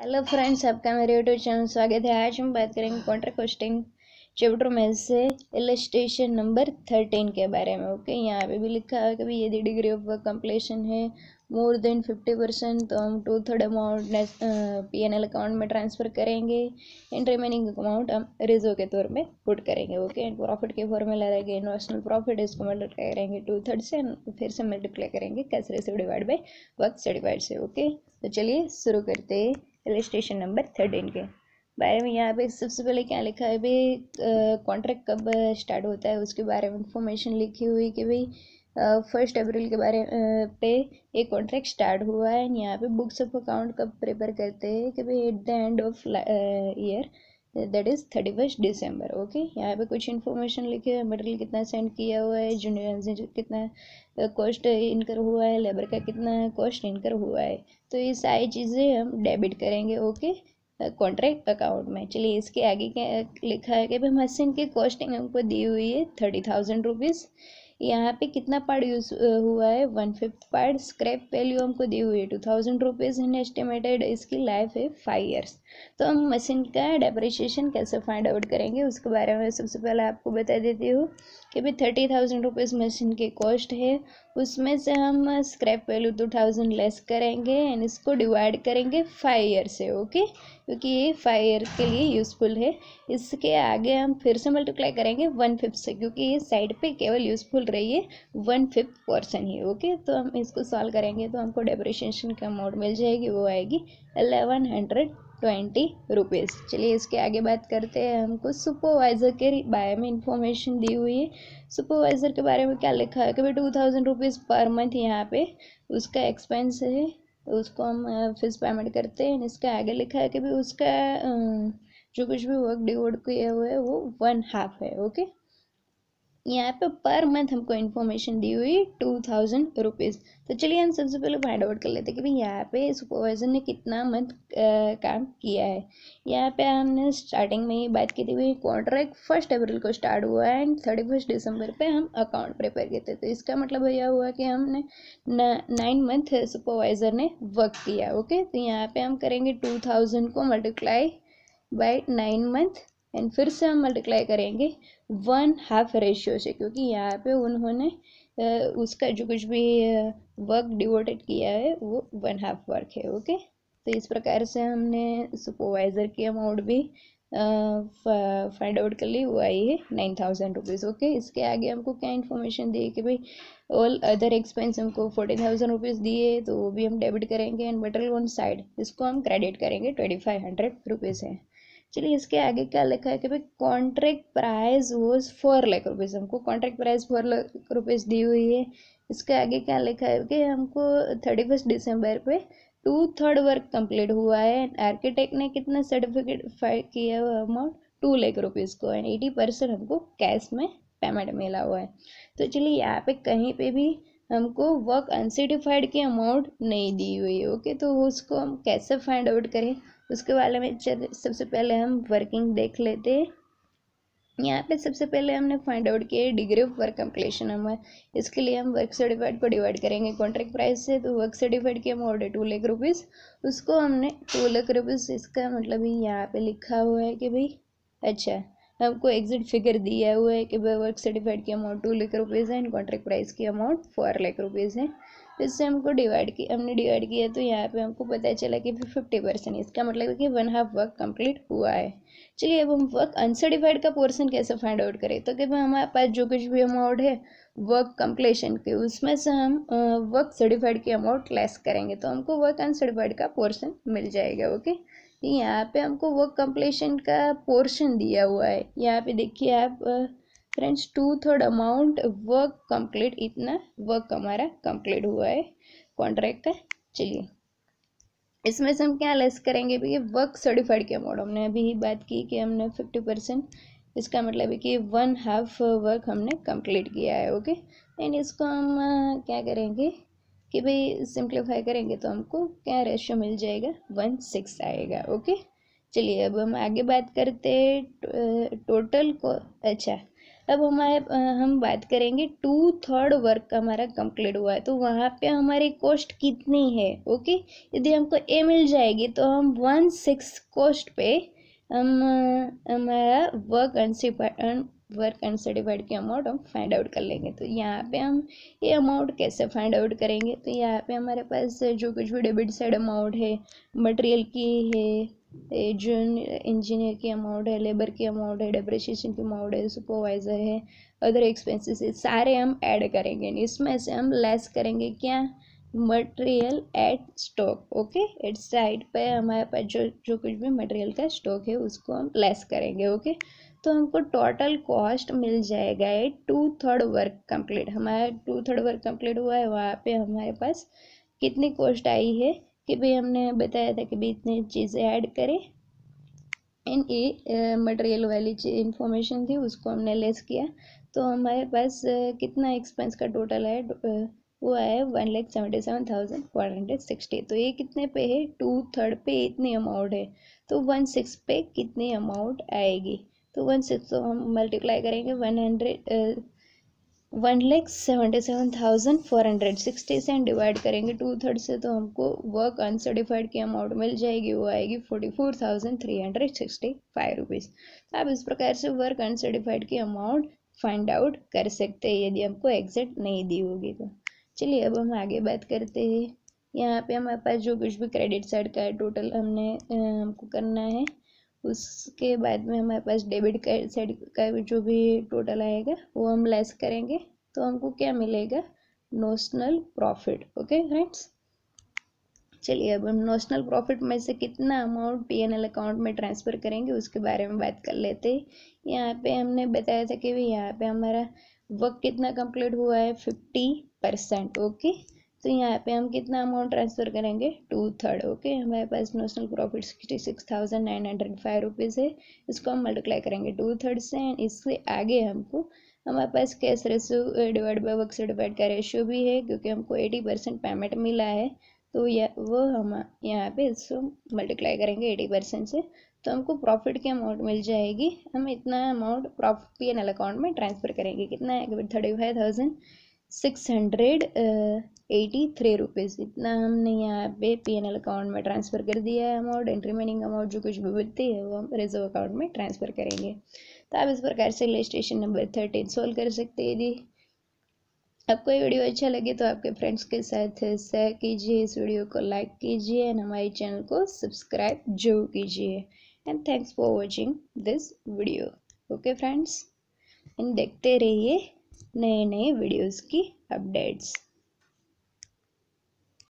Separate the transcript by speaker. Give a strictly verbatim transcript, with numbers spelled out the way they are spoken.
Speaker 1: Hello friends, आपका मेरे YouTube channel स्वागत है। आज हम बात करेंगे कॉन्ट्रैक्ट कॉस्टिंग चैप्टर में से इलस्ट्रेशन नंबर थर्टीन के बारे में। ओके, यहाँ पे भी लिखा है कि भाई यदि डिग्री ऑफ वर्क कंप्लीशन है मोर देन फिफ्टी परसेंट तो हम two third amount P N L account में ट्रांसफ़र करेंगे एंड रिमेनिंग अमाउंट हम रिजर्व के तौर में पुट करेंगे। ओके, एंड प्रॉफिट के फॉर्मूला रहेगा नॉशनल प्रॉफिट, इसको मल्टीप्लाई करेंगे टू थर्ड से, फिर से मल्टीप्लाई करेंगे cash receive divide by work certified से। ओके, तो चलिए शुरू करते हैं इलस्ट्रेशन नंबर थर्टीन के बारे में। यहाँ पे सबसे पहले क्या लिखा है भाई, कॉन्ट्रैक्ट कब स्टार्ट होता है उसके बारे में इंफॉर्मेशन लिखी हुई कि भाई फर्स्ट अप्रैल के बारे uh, पे एक कॉन्ट्रैक्ट स्टार्ट हुआ है। यहाँ पे बुक्स ऑफ अकाउंट कब प्रिपेयर करते हैं कि भाई at the end of year, that is thirty first December. Okay, यहाँ पे कुछ इन्फॉर्मेशन लिखे हुए, मटेरियल कितना सेंड किया हुआ है, जूनियर कितना कॉस्ट इनकर हुआ है, लेबर का कितना कॉस्ट इनकर हुआ है, तो ये सारी चीज़ें हम डेबिट करेंगे। ओके, कॉन्ट्रैक्ट अकाउंट में। चलिए इसके आगे क्या लिखा है कि भाई मशीन की कॉस्टिंग हमको दी हुई है थर्टी थाउजेंड रुपीज़। यहाँ पे कितना पार्ट यूज हुआ है, one fifth part. Scrap value हमको दी हुई है two thousand rupees and estimated इसकी लाइफ है फाइव ईयर्स। तो हम मशीन का डेप्रिसिएशन कैसे फाइंड आउट करेंगे उसके बारे में सबसे पहले आपको बता देती हूँ कि भाई थर्टी थाउजेंड रुपीज़ मशीन की कॉस्ट है, उसमें से हम scrap value two thousand less करेंगे एंड इसको डिवाइड करेंगे फाइव ईयर से। ओके, क्योंकि ये फाइव ईयर के लिए यूज़फुल है। इसके आगे हम फिर से मल्टीप्लाई करेंगे वन फिफ्थ से, क्योंकि ये साइड पे केवल यूज़फुल रही है वन फिफ्थ पोर्सन ही। ओके, तो हम इसको सॉल्व करेंगे तो हमको डेप्रिसिएशन का अमाउंट मिल जाएगी, वो आएगी एलेवन हंड्रेड ट्वेंटी रुपीज़। चलिए इसके आगे बात करते हैं। हमको सुपरवाइज़र के बारे में इंफॉर्मेशन दी हुई है। सुपरवाइज़र के बारे में क्या लिखा है कि भाई two thousand rupees per month यहाँ पे उसका एक्सपेंस है, उसको हम फीस पेमेंट करते हैं। इसके आगे लिखा है कि भाई उसका जो कुछ भी वर्क डिवोड किया हुआ है वो वन हाफ है। ओके, यहाँ पे पर मंथ हमको इन्फॉर्मेशन दी हुई टू थाउजेंड रुपीज़। तो चलिए हम सबसे पहले फाइंड आउट कर लेते हैं कि भाई यहाँ पे सुपरवाइजर ने कितना मंथ काम किया है। यहाँ पे हमने स्टार्टिंग में ही बात की थी भाई कॉन्ट्रैक्ट फर्स्ट अप्रैल को स्टार्ट हुआ है एंड थर्टी फर्स्ट दिसंबर पे हम अकाउंट प्रिपेयर किए थे। तो इसका मतलब भैया हुआ कि हमने नाइन मंथ सुपरवाइजर ने वर्क किया। ओके, तो यहाँ पे हम करेंगे टू थाउजेंड को multiply by nine month and फिर से हम मल्टीप्लाई करेंगे वन हाफ रेशियो से, क्योंकि यहाँ पे उन्होंने उसका जो कुछ भी वर्क डिवोटेड किया है वो वन हाफ वर्क है। ओके, तो इस प्रकार से हमने सुपरवाइज़र की अमाउंट भी फाइंड आउट कर ली, वो आई है नाइन थाउजेंड रुपीज़। ओके, इसके आगे हमको क्या इन्फॉर्मेशन दी कि भाई ऑल अदर एक्सपेंस हमको फोर्टी थाउजेंड रुपीज़ दिए, तो वो भी हम डेबिट करेंगे एंड मटेरियल ऑन साइड इसको हम क्रेडिट करेंगे ट्वेंटी फाइव हंड्रेड रुपीज़ है। चलिए इसके आगे क्या लिखा है कि भाई contract price was four lakh rupees, हमको contract price four lakh rupees दी हुई है। इसके आगे क्या लिखा है कि हमको थर्टी फर्स्ट दिसंबर पे टू थर्ड वर्क कंप्लीट हुआ है। आर्किटेक्ट ने कितना सर्टिफिकेट फाइल किया हुआ अमाउंट टू लाख रुपीज़ को एंड एटी परसेंट हमको कैश में पेमेंट मिला हुआ है। तो चलिए यहाँ पे कहीं पे भी हमको वर्क अनसर्टिफाइड की अमाउंट नहीं दी हुई है। ओके, तो उसको हम कैसे फाइंड आउट करें उसके बारे में सबसे पहले हम वर्किंग देख लेते हैं। यहाँ पे सबसे पहले हमने फाइंड आउट किया डिग्री ऑफ वर्क कंप्लीशन हमें, इसके लिए हम वर्क सर्टिफाइड को डिवाइड करेंगे कॉन्ट्रैक्ट प्राइस से। तो वर्क सर्टिफाइड की अमाउंट है टू लाख रुपीज़, उसको हमने टू लाख रुपीज़, इसका मतलब ही यहाँ पे लिखा हुआ है कि भाई अच्छा हमको एग्जिट फिगर दिया हुआ है कि भाई वर्क सर्टिफाइड की अमाउंट टू लाख रुपीज़ है एंड कॉन्ट्रैक्ट प्राइस की अमाउंट फोर लाख रुपीज़ है। इससे हमको डिवाइड की हमने डिवाइड किया तो यहाँ पे हमको पता चला कि फिफ्टी परसेंट, इसका मतलब है कि वन हाफ वर्क कंप्लीट हुआ है। चलिए अब हम वर्क अनसर्टिफाइड का पोर्शन कैसे फाइंड आउट करें, तो कि भाई हमारे पास जो कुछ भी अमाउंट है वर्क कंप्लीशन के उसमें से हम वर्क सर्टिफाइड की अमाउंट लेस करेंगे तो हमको वर्क अनसर्टिफाइड का पोर्शन मिल जाएगा। ओके, यहाँ पे हमको वर्क कंप्लीशन का पोर्शन दिया हुआ है। यहाँ पे देखिए आप friends, two third amount work complete, इतना वर्क हमारा कंप्लीट हुआ है कॉन्ट्रैक्ट का। चलिए इसमें से हम क्या लेस करेंगे भैया वर्क सर्टिफाइड की अमाउंट, हमने अभी ही बात की कि हमने फिफ्टी परसेंट, इसका मतलब है कि वन हाफ वर्क हमने कंप्लीट किया है। ओके, एंड इसको हम क्या करेंगे कि भाई सिंप्लीफाई करेंगे तो हमको क्या रेशियो मिल जाएगा, वन सिक्स आएगा। ओके, चलिए अब हम आगे बात करते हैं टोटल को। अच्छा, अब हमारे अ, हम बात करेंगे टू थर्ड वर्क हमारा कंप्लीट हुआ है तो वहाँ पे हमारी कॉस्ट कितनी है। ओके, यदि हमको ए मिल जाएगी तो हम वन सिक्स कॉस्ट पे हम अ, हमारा वर्क अनसिपाइड वर्क अनसर्टिफाइड की अमाउंट हम फाइंड आउट कर लेंगे। तो यहाँ पे हम ये अमाउंट कैसे फाइंड आउट करेंगे, तो यहाँ पे हमारे पास जो कुछ भी डेबिट साइड अमाउंट है, मटेरियल की है, जो इंजीनियर की अमाउंट है, लेबर की अमाउंट है, डेप्रिसिएशन की अमाउंट है, सुपरवाइजर है, अदर एक्सपेंसेस है, सारे हम ऐड करेंगे। इसमें से हम लेस करेंगे क्या, material at stock. Okay, at side पे हमारे पास जो जो कुछ भी मटेरियल का स्टॉक है उसको हम लेस करेंगे। ओके, तो हमको टोटल कॉस्ट मिल जाएगा ये टू थर्ड वर्क कंप्लीट। हमारा टू थर्ड वर्क कंप्लीट हुआ है, वहाँ पे हमारे पास कितनी कॉस्ट आई है कि भाई हमने बताया था कि भाई इतनी चीज़ें ऐड करें, इन ए मटेरियल वाली इंफॉर्मेशन थी उसको हमने लेस किया तो हमारे पास uh, कितना एक्सपेंस का टोटल है, uh, वो है one lakh seventy seven thousand four hundred sixty. तो ये कितने पे है, टू थर्ड पे इतनी अमाउंट है, तो वन सिक्स पे कितनी अमाउंट आएगी, तो वन सिक्स तो हम मल्टीप्लाई करेंगे one hundred one lakh seventy seven thousand four hundred sixty से डिवाइड करेंगे टू थर्ड से तो हमको वर्क अनसर्टिफाइड की अमाउंट मिल जाएगी, वो आएगी forty four thousand three hundred sixty five rupees. आप इस प्रकार से वर्क अनसर्टिफाइड की अमाउंट फाइंड आउट कर सकते हैं यदि हमको एग्जैक्ट नहीं दी होगी तो। चलिए अब हम आगे बात करते हैं। यहाँ पे हमारे पास जो कुछ भी क्रेडिट साइड का है टोटल हमने हमको करना है, उसके बाद में हमारे पास डेबिट का साइड का जो भी टोटल आएगा वो हम लेस करेंगे तो हमको क्या मिलेगा, नोशनल प्रॉफिट। ओके फ्रेंड्स, चलिए अब हम नोशनल प्रॉफिट में से कितना amount P N L account में ट्रांसफ़र करेंगे उसके बारे में बात कर लेते हैं। यहाँ पे हमने बताया था कि भाई यहाँ पे हमारा वर्क कितना कंप्लीट हुआ है, फिफ्टी परसेंट। ओके, तो यहाँ पे हम कितना अमाउंट ट्रांसफ़र करेंगे, टू थर्ड। ओके, हमारे पास notional profit sixty six thousand nine hundred five rupees है, इसको हम मल्टीप्लाई करेंगे टू थर्ड से एंड इससे आगे हमको हमारे पास cash ratio divide by work certified का रेशियो भी है क्योंकि हमको एटी परसेंट पेमेंट मिला है तो यह वो हम यहाँ पे इसको मल्टीप्लाई करेंगे एटी परसेंट से तो हमको प्रॉफिट की अमाउंट मिल जाएगी। हम इतना amount profit P N L account में ट्रांसफ़र करेंगे, कितना है, thirty five thousand six hundred eighty three rupees इतना हमने यहाँ पे पी एन एल अकाउंट में ट्रांसफ़र कर दिया है अमाउंट। एंड रिमेनिंग अमाउंट जो कुछ भी बचती है वो हम रिजर्व अकाउंट में ट्रांसफ़र करेंगे। तो आप इस प्रकार से इलस्ट्रेशन नंबर थर्टीन सोल्व कर सकते हैं। यदि आपको ये वीडियो अच्छा लगे तो आपके फ्रेंड्स के साथ शेयर कीजिए, इस वीडियो को लाइक कीजिए एंड हमारे चैनल को सब्सक्राइब जरूर कीजिए। And thanks for watching this video. Okay friends, and देखते रहिए नए नए वीडियोस की अपडेट्स।